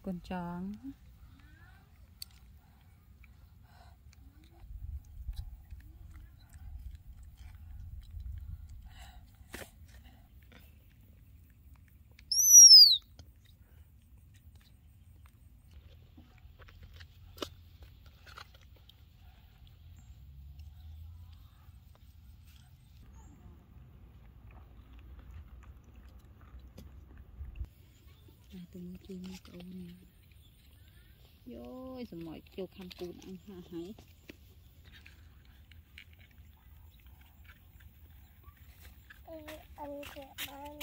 con chó từ một kia một câu này rồi rồi mọi chiều khăm cùn ăn hả hái ăn kẹo ăn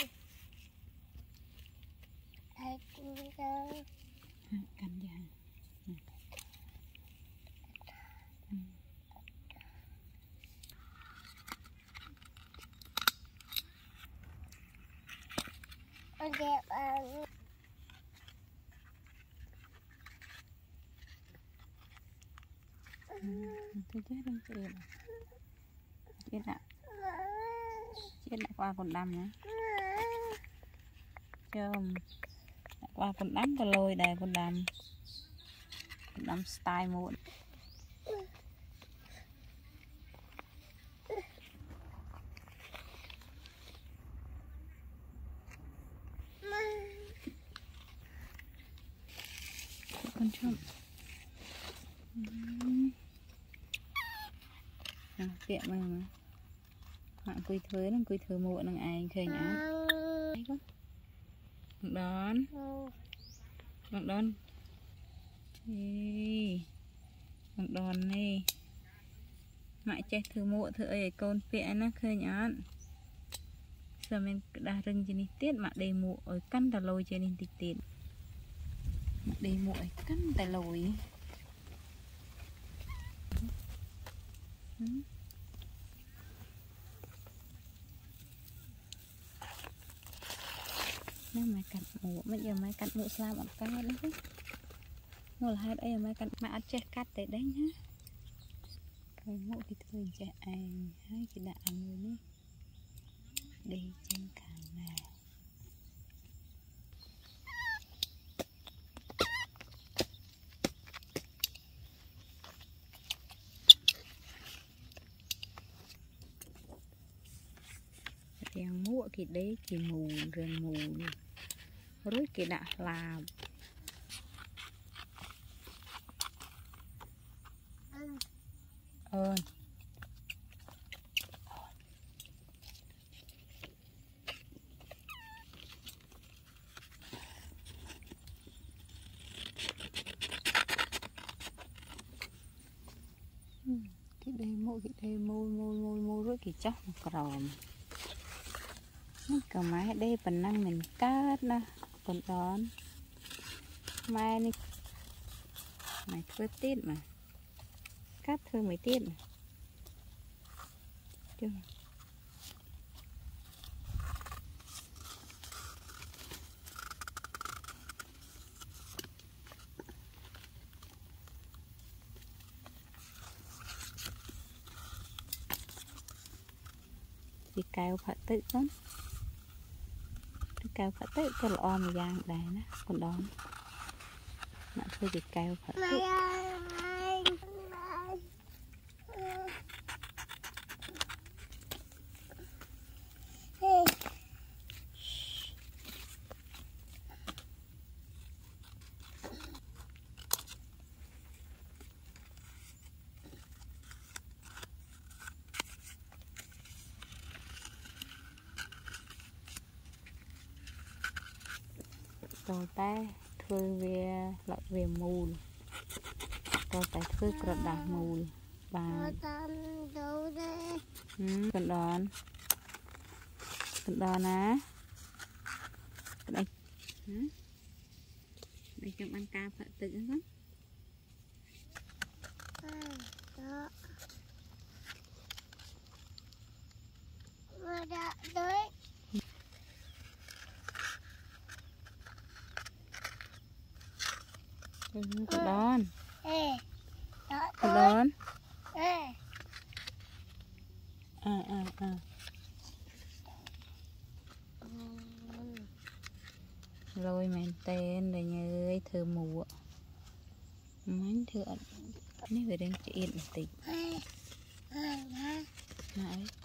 ai cũng đâu cắn ra ăn kẹo ăn tôi chết không chết ạ chết lại qua con đâm nữa chôm qua con đâm cái lôi đây con đâm style muộn con chôm tiệm mà bạn cùi thới muộn đằng ai khơi nhá đón đón này mãi chết thử muộn thử ấy con pẹ nó khơi nhá giờ mình đã rừng trên tiết mà đầy muộn ở căn tà lôi trên tịt tịt mà đầy muộn căn tà lôi nếu mày cắt mũ bây giờ mày cắt mũ sao bọn cá đấy chứ mua là hai đây mày cắt mà ăn chết cắt tới đấy nhá cái mũ thì thôi trẻ anh hai cái đã ăn rồi đi đi trên cảng này tiếng mũ cái đấy thì mù rừng mù rồi cái đã làm cái đây mô rồi cái chóc còm cả máy đây phần năng mình cắt nè còn đón mai đi mày thưa tiết mà cắt thưa mấy tiết mà chưa thì cao phải tự lắm cao phải tự cái lò mà giang đây nè còn đón mà thôi thì cao phải tự tôi tay thưa về lọt về mù tôi tay thưa cột đá mù và còn đòn á đây đây trong ăn cá phải tự lắm con đón lôi mền tên rồi nhớ ấy thơ mùa mánh thưa này về đến chị yên tí hai hai này